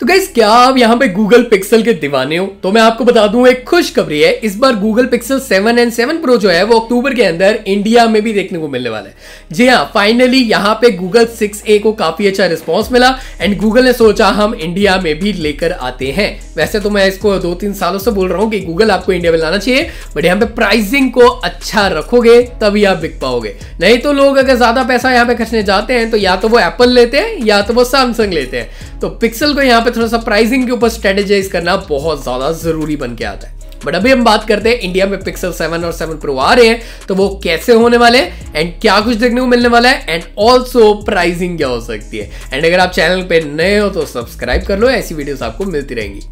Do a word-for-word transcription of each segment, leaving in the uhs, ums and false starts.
तो गाइस क्या आप यहाँ पे गूगल पिक्सल के दीवाने हो? तो मैं आपको बता दूं एक खुशखबरी है। इस बार Google Pixel seven and seven pro जो है वो अक्टूबर के अंदर इंडिया में भी देखने को मिलने वाला है। जी हाँ, फाइनली यहाँ पे गूगल सिक्स ए को काफी अच्छा रिस्पॉन्स मिला एंड गूगल ने सोचा हम इंडिया में भी लेकर आते हैं। वैसे तो मैं इसको दो तीन सालों से बोल रहा हूँ कि गूगल आपको इंडिया में लाना चाहिए, बट यहाँ पे प्राइसिंग को अच्छा रखोगे तभी आप बिक पाओगे। नहीं तो लोग अगर ज्यादा पैसा यहाँ पे खर्चने जाते हैं तो या तो वो एप्पल लेते हैं या तो वो सैमसंग लेते हैं। तो पिक्सल को यहाँ पे थोड़ा सा प्राइसिंग के ऊपर स्ट्रेटेजाइज करना बहुत ज्यादा जरूरी बन के आता है। बट अभी हम बात करते हैं इंडिया में पिक्सल सेवन और सेवन प्रो आ रहे हैं तो वो कैसे होने वाले हैं एंड क्या कुछ देखने को मिलने वाला है एंड ऑल्सो प्राइसिंग क्या हो सकती है। एंड अगर आप चैनल पे नए हो तो सब्सक्राइब कर लो, ऐसी वीडियोस आपको मिलती रहेंगी।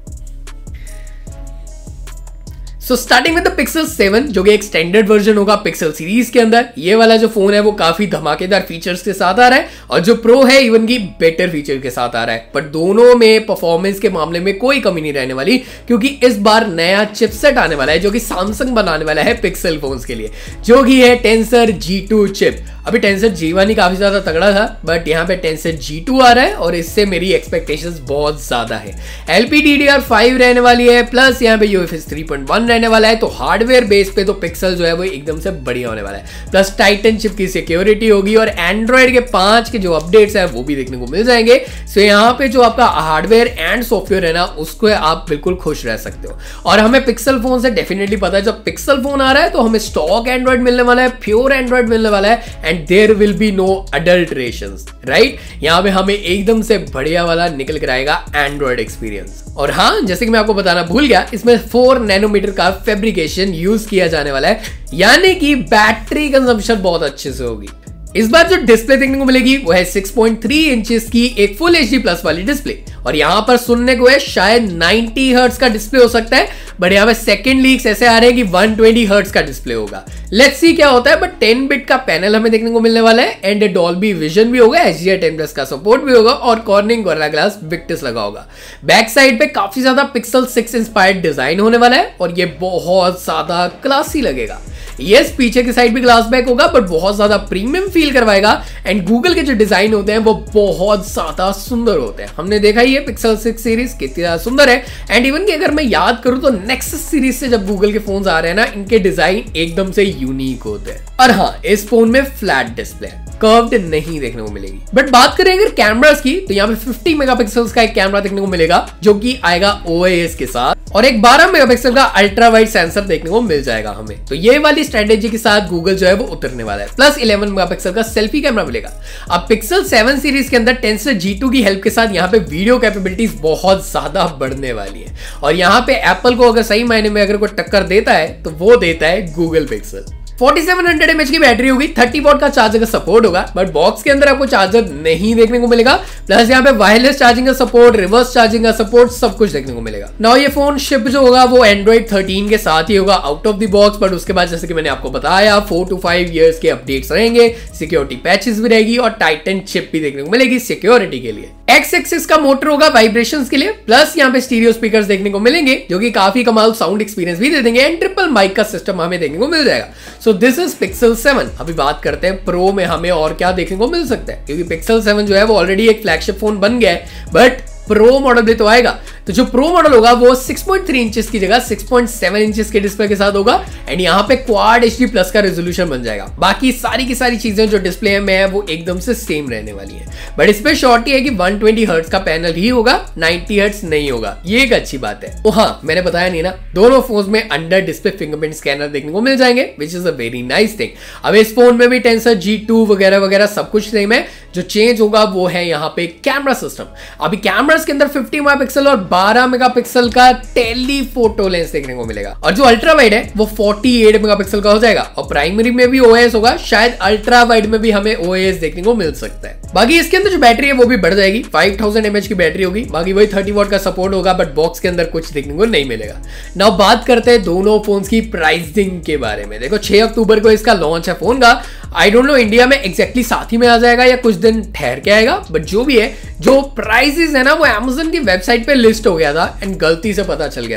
So starting with the Pixel seven जो कि एक स्टैंडर्ड वर्जन होगा पिक्सल सीरीज के अंदर। ये वाला जो फोन है वो काफी धमाकेदार फीचर्स के साथ आ रहा है और जो प्रो है इवन की बेटर फीचर के साथ आ रहा है। बट दोनों में परफॉर्मेंस के मामले में कोई कमी नहीं रहने वाली, क्योंकि इस बार नया चिपसेट आने वाला है जो कि सैमसंग बनाने वाला है पिक्सल फोन्स के लिए, जो कि है टेंसर जी टू चिप। अभी टेंसर जी वन ही काफी ज्यादा तगड़ा था, बट यहाँ पे टेंसर जी टू आ रहा है और इससे मेरी एक्सपेक्टेशंस बहुत ज्यादा है। L P D D R five रहने वाली है, प्लस यहाँ पे U F S three point one रहने वाला है। तो हार्डवेयर बेस पे तो पिक्सल जो है वो एकदम से बढ़िया होने वाला है। प्लस टाइटन चिप की सिक्योरिटी होगी और एंड्रॉइड के पांच के जो अपडेट्स है वो भी देखने को मिल जाएंगे। सो यहाँ पे जो आपका हार्डवेयर एंड सॉफ्टवेयर है ना, उसको आप बिल्कुल खुश रह सकते हो। और हमें पिक्सल फोन से डेफिनेटली पता है जब पिक्सल फोन आ रहा है तो हमें स्टॉक एंड्रॉइड मिलने वाला है, प्योर एंड्रॉइड मिलने वाला है and there will be no adulterations, right. यहाँ पे हमें एकदम से बढ़िया वाला निकल कर आएगा एंड्रॉइड एक्सपीरियंस। और हाँ, जैसे कि मैं आपको बताना भूल गया, इसमें फोर नैनोमीटर का फैब्रिकेशन यूज किया जाने वाला है, यानी कि बैटरी कंजम्पशन बहुत अच्छे से होगी। इस बार जो डिस्प्ले देखने को मिलेगी वो है सिक्स पॉइंट थ्री इंचेस की एक फुल एच डी प्लस वाली डिस्प्ले। और यहां पर सुनने को है शायद नाइंटी हर्ट्ज का डिस्प्ले हो सकता है, बट यहां पे सेकंड लीक्स ऐसे आ रहे हैं कि वन ट्वेंटी हर्ट्ज का डिस्प्ले होगा। लेट्स सी क्या होता है। बट टेन बिट का पैनल हमें देखने को मिलने वाला है एंड डॉल्बी विजन भी होगा, H D R ten plus का सपोर्ट भी होगा और कॉर्निंग गोरिल्ला ग्लास विक्टस लगा होगा। बैक साइड पे काफी ज्यादा पिक्सल सिक्स इंस्पायर्ड डिजाइन होने वाला है और ये बहुत ज्यादा क्लासी लगेगा। यस, पीछे की साइड भी ग्लास बैक होगा बट बहुत ज्यादा प्रीमियम फील करवाएगा एंड गूगल के जो डिजाइन होते हैं वो बहुत ज्यादा सुंदर होते हैं। हमने देखा ही है पिक्सल सिक्स सीरीज कितनी ज्यादा सुंदर है एंड इवन कि अगर मैं याद करूं तो नेक्सस सीरीज से जब गूगल के फोन्स आ रहे हैं ना, इनके डिजाइन एकदम से यूनिक होते हैं। और हाँ, इस फोन में फ्लैट डिस्प्ले कर्व्ड नहीं देखने को मिलेगी। बट बात करें अगर कैमरास की तो यहाँ पे फिफ्टी मेगापिक्सल्स का एक कैमरा देखने को मिलेगा जो कि आएगा ओ ए एस के साथ, और एक बारह मेगापिक्सल का अल्ट्रा वाइड सेंसर देखने को मिल जाएगा हमें। तो ये वाली स्ट्रेटेजी के साथ गूगल जो है वो उतरने वाला है। प्लस इलेवन मेगापिक्सल का सेल्फी कैमरा मिलेगा। अब पिक्सल सेवन सीरीज के अंदर टेंसर जी टू की हेल्प के साथ यहाँ पे वीडियो कैपेबिलिटीज बहुत ज्यादा बढ़ने वाली है। और यहाँ पे एप्पल को अगर सही मायने में अगर कोई टक्कर देता है तो वो देता है Google Pixel. Forty seven hundred mAh की बैटरी होगी, थर्टी वॉट का चार्जर का सपोर्ट होगा, बट बॉक्स के अंदर आपको चार्जर नहीं देखने को मिलेगा। प्लस यहाँ पे वायरलेस चार्जिंग का सपोर्ट, रिवर्स चार्जिंग का सपोर्ट, सब कुछ देखने को मिलेगा। नाउ ये फोन शिप जो होगा वो एंड्रॉइड थर्टीन के साथ ही होगा out of the box, but उसके बाद जैसे कि मैंने आपको बताया फोर टू फाइव इयर्स के अपडेट्स रहेंगे, सिक्योरिटी पैचेस भी रहेगी और टाइटन चिप भी देखने को मिलेगी सिक्योरिटी के लिए। एक्स एक्सिस का मोटर होगा वाइब्रेशंस के लिए। प्लस यहाँ पे स्टीरियो स्पीकर्स देखने को मिलेंगे जो कि काफी कमाल साउंड एक्सपीरियंस भी दे देंगे एंड ट्रिपल माइक का सिस्टम हमें देखने को मिल जाएगा। So this is Pixel seven. अभी बात करते हैं प्रो में हमें और क्या देखने को मिल सकता है, क्योंकि पिक्सल सेवन जो है वो ऑलरेडी एक फ्लैगशिप फोन बन गया है, बट प्रो मॉडल भी तो आएगा। तो जो प्रो मॉडल होगा वो सिक्स पॉइंट थ्री इंचेस की जगह सिक्स पॉइंट सेवन इंचेस के डिस्प्ले के साथ होगा एंड यहाँ पे क्वाड एच डी प्लस का रेजोल्यूशन बन जाएगा। बाकी सारी की सारी चीजें जो डिस्प्ले में है वो एकदम से सेम रहने वाली है, बट इसमें शॉर्टी है कि वन ट्वेंटी हर्ट्ज का पैनल ही होगा, नाइंटी हर्ट्ज नहीं होगा। ये एक अच्छी बात है। तो हाँ, मैंने बताया नहीं ना, दोनों फोन में अंडर डिस्प्ले फिंगरप्रिंट स्कैनर देखने को मिल जाएंगे, which is a very nice thing. अब इस फोन में भी टेंसर जी टू वगैरह वगैरह सब कुछ सेम है। जो चेंज होगा वो है यहाँ पे कैमरा सिस्टम। अभी कैमरास के अंदर फिफ्टी मेगापिक्सल और बारह मेगापिक्सल का टेलीफोटो लेंस देखने को मिलेगा और जो अल्ट्रा वाइड है वो फोर्टी एट मेगापिक्सल का हो जाएगा और प्राइमरी में भी ओ ए एस होगा, शायद अल्ट्रा वाइड में भी हमें ओ ए एस देखने को मिल सकता है। बाकी इसके अंदर जो बैटरी है वो भी बढ़ जाएगी, फाइव थाउजेंड एमएच की बैटरी होगी। बाकी वही थर्टी वॉट का सपोर्ट होगा, बट बॉक्स के अंदर कुछ देखने को नहीं मिलेगा। नाउ बात करते हैं दोनों फोन्स की प्राइसिंग के बारे में। देखो छह अक्टूबर को इसका लॉन्च है फोन का। आई डोंट नो इंडिया में एग्जैक्टली साथ ही में आ जाएगा या कुछ दिन ठहर के आएगा, बट जो भी है, जो प्राइसेस है ना वो अमेज़न की वेबसाइट पे लिस्ट हो गया था एंड गलती से पता चल गया था।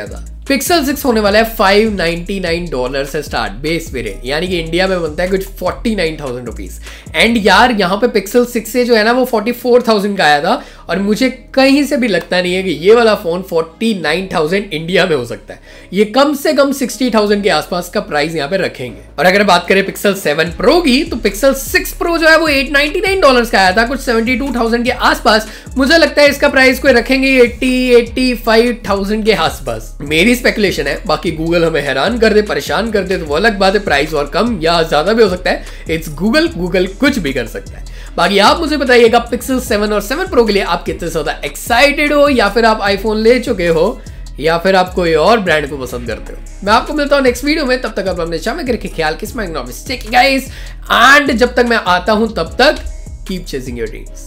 पिक्सल सिक्स होने वाला है फाइव नाइंटी नाइन डॉलर से स्टार्ट बेस वेरिएंट, यानी कि इंडिया में बनता है कुछ forty nine thousand rupees. And यार यहाँ पे पिक्सल सिक्स से जो है ना वो फोर्टी फोर थाउजेंड का आया था, और मुझे कहीं से भी लगता नहीं है कि ये वाला phone forty nine thousand India में हो सकता है। ये कम से कम सिक्सटी थाउजेंड के आसपास का प्राइस यहाँ पे रखेंगे। और अगर बात करें पिक्सल सेवन प्रो की, तो पिक्सल सिक्स प्रो जो है वो एट नाइंटी नाइन डॉलर्स का आया था, कुछ सेवेंटी टू थाउजेंड के आसपास। मुझे लगता है इसका प्राइस कोई रखेंगे एटी एटी फाइव थाउजेंड के आसपास, मेरी स्पेकुलेशन है। बाकी गूगल हमें हैरान कर दे, परेशान कर दे तो वो अलग बात है, प्राइस और कम या ज्यादा भी हो सकता है। इट्स गूगल, गूगल कुछ भी कर सकता है। बाकी आप मुझे बताइएगा पिक्सल सेवन और सेवन प्रो के लिए आप कितने ज्यादा एक्साइटेड हो, या फिर आप आईफोन ले चुके हो, या फिर आप कोई और ब्रांड को पसंद करते हो। मैं आपको मिलता हूं नेक्स्ट वीडियो में, तब तक आप अपने चाहे करके ख्याल किस गाइस, एंड जब तक मैं आता हूं तब तक कीप चेजिंग योर ड्रीम्स।